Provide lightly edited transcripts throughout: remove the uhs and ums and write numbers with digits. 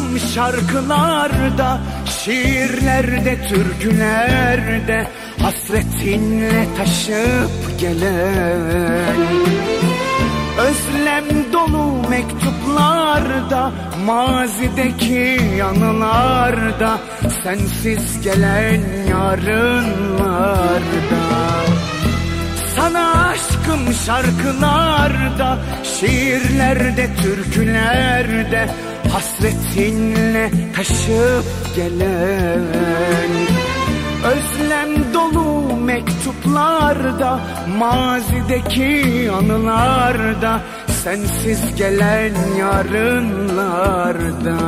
Aşkım şarkılarda, şiirlerde, türkülerde, hasretinle taşıp gelen, özlem dolu mektuplarda, mazideki yanılarda, sensiz gelen yarınlarda. Sana aşkım şarkılarda, şiirlerde, türkülerde, hasretinle taşıp gelen, özlem dolu mektuplarda, mazideki anılarda, sensiz gelen yarınlarda.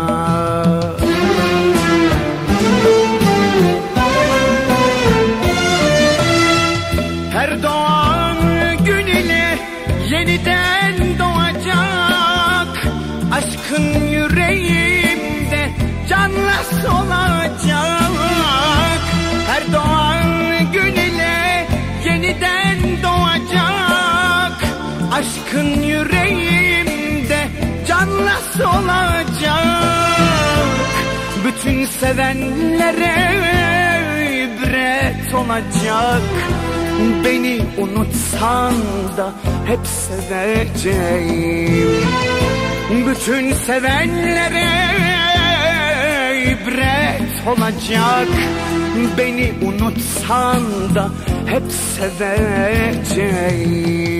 Her doğan gün ile yeniden doğacak, aşkın yüreğimde canla solacak. Her doğan gün ile yeniden doğacak, aşkın yüreğimde canla solacak. Bütün sevenlere ibret olacak, beni unutsan da hep seveceğim. Bütün sevenlere ibret olacak, beni unutsan da hep seveceğim.